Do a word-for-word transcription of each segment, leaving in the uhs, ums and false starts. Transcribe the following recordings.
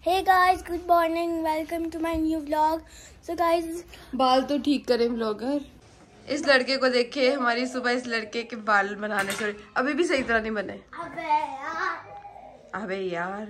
Hey guys, good morning. Welcome to my new vlog. So guys, बाल तो ठीक करें व्लॉगर। इस लड़के को देखे हमारी सुबह इस लड़के के बाल बनाने से अभी भी सही तरह नहीं बने। अबे यार अबे यार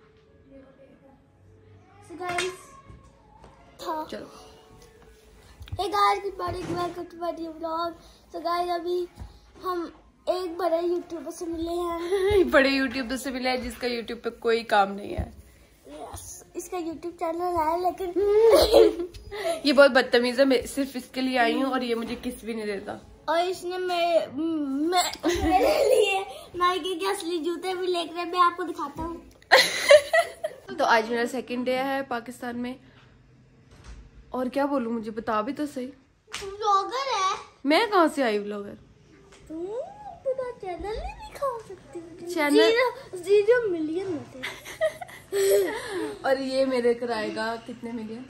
So guys, हाँ चलो Hey guys, good morning. Welcome to my new vlog. So guys, अभी हम एक बड़े यूट्यूबर से मिले हैं। बड़े यूट्यूबर से मिले हैं जिसका यूट्यूब पे कोई काम नहीं है। yes, इसका यूट्यूब चैनल है लेकिन ये बहुत बदतमीज है। मैं सिर्फ इसके लिए आई हूँ और ये मुझे किस भी नहीं देता। और इसने मेरे मैं, मेरे लिए नाइकी के असली जूते भी लेकर मैं आपको दिखाता हूँ। तो आज मेरा सेकंड डे है पाकिस्तान में और क्या बोलूँ, मुझे बता भी तो सही। व्लॉगर है। मैं कहाँ से आई व्लॉगर? पूरा चैनल नहीं दिखा सकती चैनल जीरो, जीरो मिलियन होते और ये मेरे कराएगा कितने मिलियन?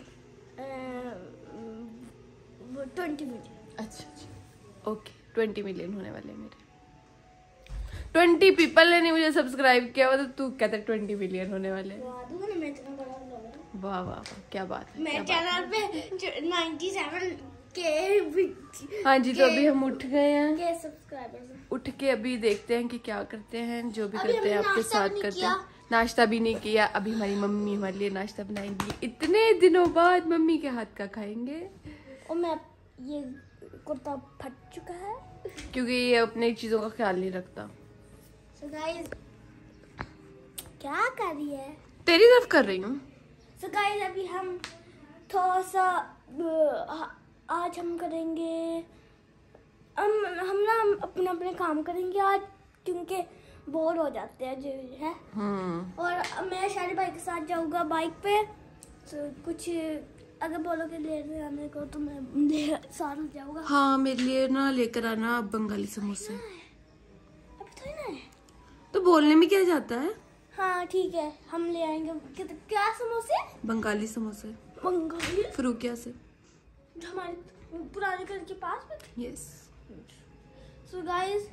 Twenty million. अच्छा अच्छा ओके ट्वेंटी मिलियन होने वाले मेरे। ट्वेंटी पीपल ने मुझे सब्सक्राइब किया हुआ तो तू कहता ट्वेंटी मिलियन होने वाले। मैं इतना बड़ा व्लॉगर हूं। वाह वाह वाह क्या बात है। मेरे चैनल पे नाइंटी सेवन के हाँ जी तो अभी हम उठ गए हैं के सब्सक्राइबर्स। उठ के अभी देखते हैं कि क्या करते हैं। जो भी अभी करते हैं हमने आपके नाश्ता साथ भी नहीं करते किया। हैं। नाश्ता भी नहीं किया। अभी हमारी मम्मी हमारे लिए नाश्ता बनाएंगी। इतने दिनों बाद मम्मी के हाथ का खाएंगे। और मैं ये कुर्ता फट चुका है क्योंकि ये अपने चीजों का ख्याल नहीं रखता। so guys, क्या कर रही है? तेरी तरफ कर रही हूँ। so guys, अभी हम थोड़ा सा अ, आज हम करेंगे हम हम ना हम अपना अपने काम करेंगे आज क्योंकि बोर हो जाते हैं जो है। हम्म और मैं शादी भाई के साथ जाऊंगा बाइक पे। तो कुछ अगर बोलोगे ले आने को तो मैं ले साथ हो जाऊंगा। हाँ मेरे लिए ना लेकर आना बंगाली समोसे। अभी थोड़ी ना है। तो बोलने में क्या जाता है। हाँ ठीक है हम ले आएंगे। क्या, क्या समोसे? बंगाली समोसे बंगाली फरूकिया से जो हमारे पुराने घर के पास में। Yes so guys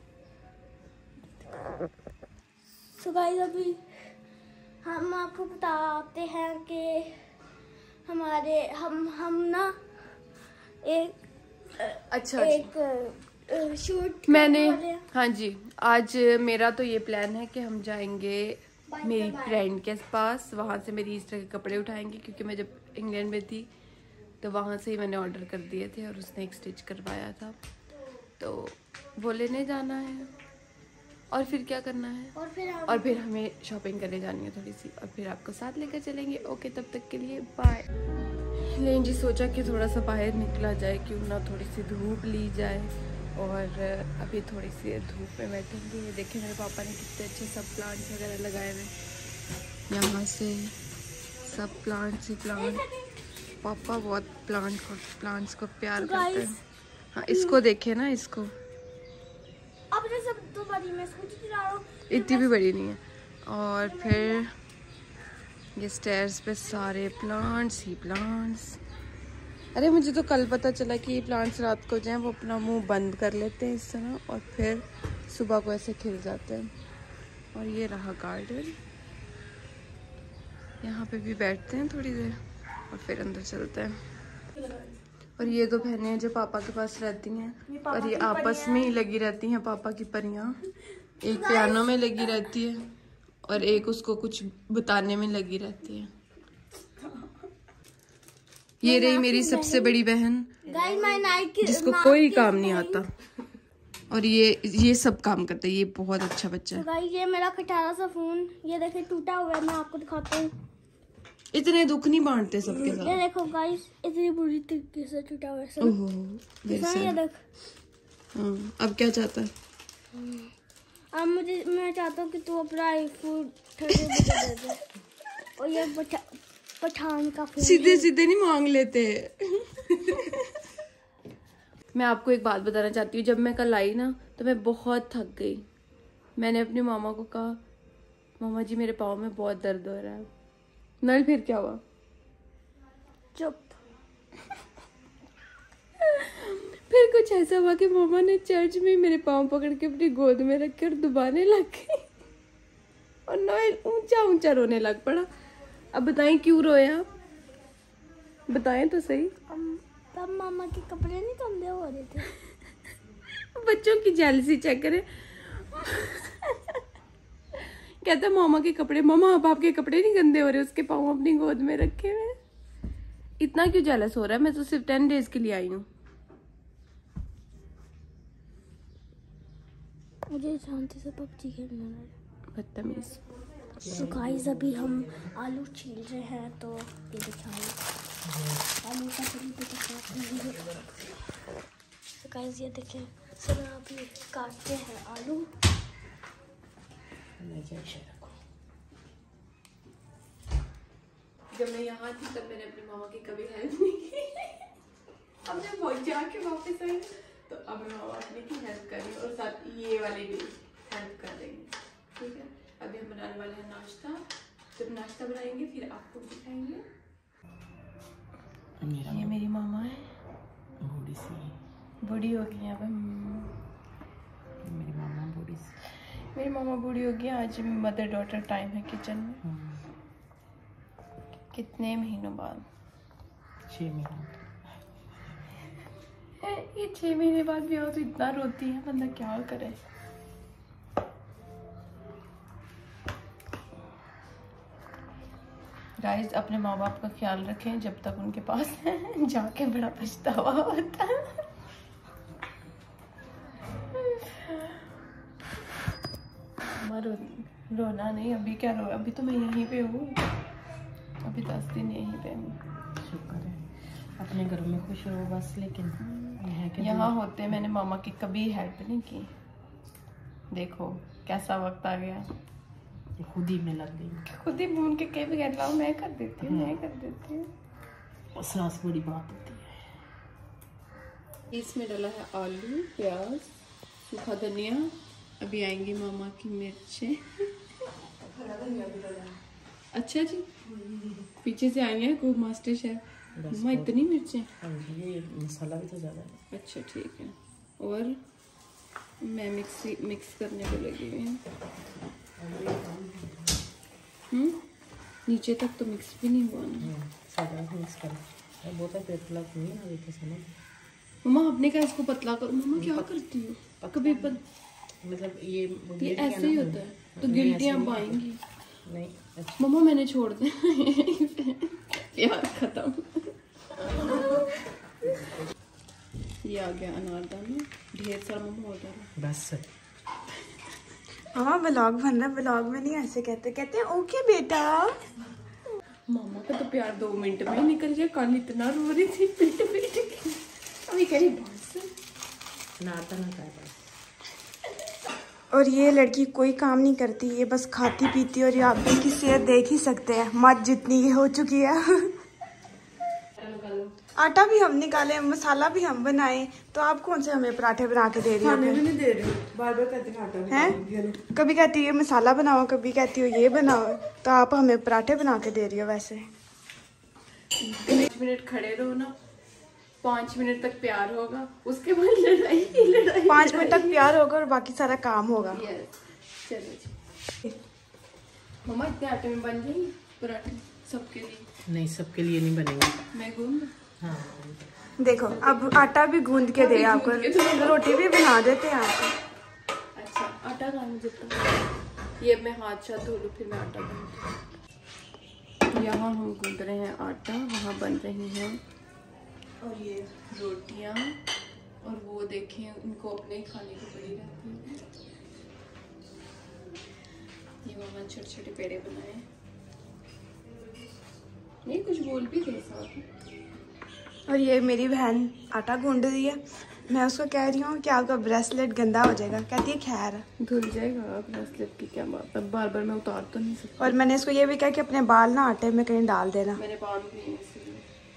so guys अभी हम आपको बताते हैं कि हमारे हम हम ना एक अच्छा एक शूट मैंने हाँ जी आज मेरा तो ये प्लान है कि हम जाएंगे मेरी फ्रेंड के पास। वहाँ से मेरी ईस्टर के कपड़े उठाएंगे क्योंकि मैं जब इंग्लैंड में थी तो वहाँ से ही मैंने ऑर्डर कर दिए थे और उसने एक स्टिच करवाया था तो वो लेने जाना है। और फिर क्या करना है और फिर हम और फिर हमें शॉपिंग करने जानी है थोड़ी सी और फिर आपको साथ लेकर चलेंगे। ओके तब तक के लिए बाय। लेकिन जी सोचा कि थोड़ा सा बाहर निकला जाए क्यों ना थोड़ी सी धूप ली जाए और अभी थोड़ी सी धूप में बैठेंगे। ये देखें मेरे पापा ने कितने अच्छे सब प्लांट्स वगैरह लगाए हुए यहाँ से सब प्लांट्स ही प्लांट। पापा बहुत प्लांट को प्लांट्स को प्यार करते हैं। हाँ इसको देखे ना इसको अपने सब तो बड़ी मैं स्कूटी चला रहा हूँ इतनी भी बड़ी नहीं है। और फिर ये स्टेयर्स पे सारे प्लांट्स ही प्लांट्स। अरे मुझे तो कल पता चला कि ये प्लांट्स रात को जाएं वो अपना मुंह बंद कर लेते हैं इस तरह और फिर सुबह को ऐसे खिल जाते हैं। और ये रहा गार्डन। यहाँ पे भी बैठते हैं थोड़ी देर और फिर अंदर चलते हैं। और ये दो बहनें हैं जो पापा के पास रहती हैं और ये आपस में ही लगी रहती हैं पापा की परियां। एक पियानो में लगी रहती है और एक उसको कुछ बताने में लगी रहती है। ये रही मेरी सबसे बड़ी बहन जिसको कोई काम नहीं आता और ये ये सब काम करता है। ये बहुत अच्छा बच्चा है। गाइस ये मेरा खटारा सा फोन ये देखिए टूटा हुआ है। मैं आपको दिखाता हूँ। इतने दुख नहीं बांटते सबके साथ। ये देखो गाइस इतनी बुरी तरीके से टूटा हुआ है। ओहो ये देख। हाँ, अब क्या चाहता है? अब मुझे मैं चाहता हूँ कि तू अपना आईफोन थर्टी दे दे। और ये पठा, पठान का फोन सीधे सीधे नहीं मांग लेते। मैं आपको एक बात बताना चाहती हूँ। जब मैं कल आई ना तो मैं बहुत थक गई। मैंने अपनी मामा को कहा मामा जी मेरे पाँव में बहुत दर्द हो रहा है। नहीं फिर क्या हुआ? चुप। फिर कुछ ऐसा हुआ कि मामा ने चर्च में मेरे पाँव पकड़ के अपनी गोद में रख कर दबाने लग गई और नॉयल ऊंचा ऊंचा रोने लग पड़ा। अब बताएं क्यों रोए आप, बताएं तो सही। तब मामा के कपड़े नहीं गंदे हो रहे थे। बच्चों की जेलसी चेक करें। कहता मामा के कपड़े, मामा अब आपके कपड़े नहीं गंदे हो रहे, उसके पाँव अपनी गोद में रखे हुए। इतना क्यों जेलस हो रहा है? मैं तो सिर्फ टेन डेज के लिए आई हूँ। मुझे शांति से पबजी खेलना है। बदतमीज। तो गाइस अभी हम आलू छील रहे हैं, तो ये दिखाएं आलू का तरीके से। तो गाइस ये देखें, सब अभी काटते हैं आलू। जब मैं यहाँ थी तब मैंने अपनी मामा की कभी हेल्प नहीं की। अब जब बहुत जाके वापस आई तो अब मैं मामा की हेल्प कर रही हूँ और साथ ये वाले भी हेल्प कर रही हूँ। ठीक है, अभी हम बनाने वाले हैं नाश्ता। जब नाश्ता बनाएंगे फिर आपको दिखाएंगे। ये मेरी मामा है, बूढ़ी सी बूढ़ी हो गई है अब। मेरी मामा बूढ़ी सी मेरी मामा बूढ़ी हो गई। आज मदर डॉटर टाइम है किचन में। कितने महीनों बाद? छः महीने। ये छह महीने बाद भी हो तो इतना रोती है, बंदा क्या करे। गाइस अपने माँ बाप का ख्याल रखें जब तक उनके पास है, जाके बड़ा पछतावा होता है। रो, रोना नहीं, अभी क्या रो, अभी तो मैं यहीं पे हूँ, अभी दस दिन यहीं पे हूँ। शुक्र है, अपने घर में खुश रहो बस। लेकिन यहाँ होते मैंने मामा की कभी हेल्प नहीं की। देखो कैसा वक्त आ गया, खुद ही में लग गई। खुद ही उनके कई भी कहता हूँ मैं कर देती हूँ, मैं कर देती हूँ। और सास बड़ी बात होती है। इसमें डाला है आलू, प्याज, सूखा धनिया। अभी आएंगी मामा की मिर्चें। अच्छा जी, पीछे से आई है को मास्टर शेफ। मम्मा इतनी मिर्चें? ये मसाला भी तो ज़्यादा है। अच्छा ठीक है। और मैं मिक्सी मिक्स करने को लगी हुई हूँ। हम्म नीचे तक तो मिक्स भी नहीं हुआ ना। सादा मिक्स कर बहुत है पतला नहीं ना देखो समझ। मम्मा आपने कहा इसको पतला करो। मम्मा क्या करती हो? कभी पत... मतलब ये ये ऐसे ही होता है तो गिल्टियाँ पाएंगी। नहीं अच्छा। मम्मा मैंने छोड़ दिया प्यार खत्म। ये आ गया अनारदाना, ढेर सारा मम्मा ऑर्डर है बस। हाँ व्लॉग बन रहा है, व्लॉग में नहीं ऐसे कहते, कहते हैं ओके बेटा। मामा का तो प्यार दो मिनट में ही निकल गया। कल इतना रो रही थी पेट पेट के, अभी कहीं बस अनारदाना का है। और ये लड़की कोई काम नहीं करती, ये बस खाती पीती। और ये आप की सेहत देख ही सकते हैं, मत जितनी की हो चुकी है। आटा भी हम निकाले, मसाला भी हम बनाए, तो आप कौन से हमें पराठे बना के दे रही हो? नहीं दे रही बार बार कहती आटा हैं? कभी कहती है मसाला बनाओ, कभी कहती हो ये बनाओ, तो आप हमें पराठे बना के दे रही हो। वैसे पाँच मिनट खड़े रहो ना, पाँच मिनट तक प्यार होगा, उसके बाद लड़ाई लड़ाई पाँच मिनट तक प्यार होगा और बाकी सारा काम होगा। चलो मम्मा इतने आटे में बन जाएंगे पराठे सबके लिए? नहीं सबके लिए नहीं बनेंगे। मैं गूंद। हाँ देखो अब आटा भी गूंद के दे आपको, रोटी भी बना देते हैं आपको। अच्छा आटा खाना मुझे तो ये मैं हाथ साथ धो लूँ फिर मैं आटा गूंद। यहाँ हम गूंद रहे हैं आटा, वहाँ बन रही हैं और ये रोटियाँ। और वो देखें उनको अपने खाने की पड़ी रहती है। ये मामा छोटे छोटे पेड़े बनाए। नहीं कुछ बोल भी गए साथ। और ये मेरी बहन आटा गूंद रही है, मैं उसको कह रही हूँ कि आपका ब्रेसलेट गंदा हो जाएगा, कहती है खैर धुल जाएगा। ब्रेसलेट की क्या बात है, बार बार मैं उतार तो नहीं सकती। और मैंने इसको ये भी कहा कि अपने बाल ना आटे में कहीं डाल देना। मैंने बाल भी इसलिए।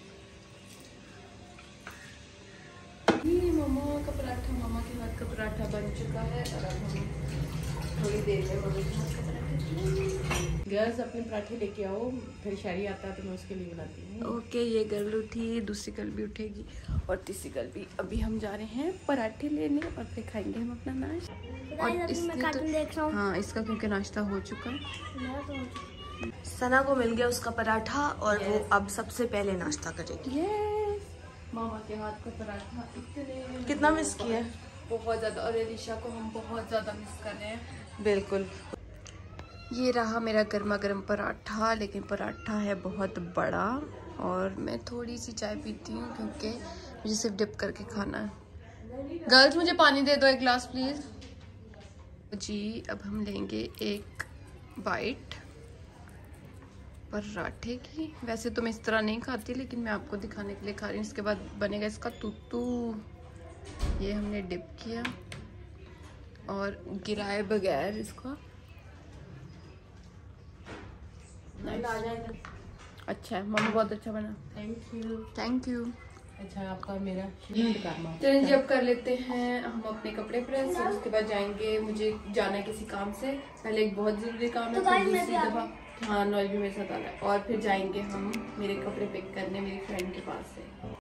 ये मामा का पराठा, मामा के हाथ का पराठा बन चुका है और अब हम थोड़ी देर में मम्मी के हाथ का पराठा। गर्ल्स अपने पराठे लेके आओ, फिर शहरी आता है तो मैं उसके लिए बनाती हूँ। ओके ये गर्ल उठी, दूसरी गर्ल भी उठेगी और तीसरी गर्ल भी। अभी हम जा रहे हैं पराठे लेने और फिर खाएंगे हम अपना नाश्ता। और इसलिए तो, हाँ इसका क्योंकि नाश्ता हो चुका है। सना को मिल गया उसका पराठा और yes. वो अब सबसे पहले नाश्ता करेगी। yes. मामा के हाथ का पराठा इतने कितना मिस किया, बहुत ज़्यादा। और एलिशा को हम बहुत ज़्यादा मिस कर रहे हैं। बिल्कुल। ये रहा मेरा गर्मा गर्म पराठा, लेकिन पराठा है बहुत बड़ा और मैं थोड़ी सी चाय पीती हूँ क्योंकि मुझे सिर्फ डिप करके खाना है। गर्ल्स मुझे पानी दे दो एक गिलास प्लीज़ जी। अब हम लेंगे एक बाइट पराठे की। वैसे तो मैं इस तरह नहीं खाती, लेकिन मैं आपको दिखाने के लिए खा रही हूँ। इसके बाद बनेगा इसका तुतू। ये हमने डिप किया और गिराए बगैर इसको। अच्छा है मम्मा, बहुत अच्छा बना। Thank you thank you. अच्छा आपका मेरा करना। चलिए जी अब कर लेते हैं हम अपने कपड़े प्रेस और उसके बाद जाएंगे। मुझे जाना है किसी काम से, पहले एक बहुत जरूरी काम है, फिर दूसरी दफा हाँ नॉइज भी मेरे साथ आना है, और फिर जाएंगे हम मेरे कपड़े पिक करने मेरी फ्रेंड के पास से।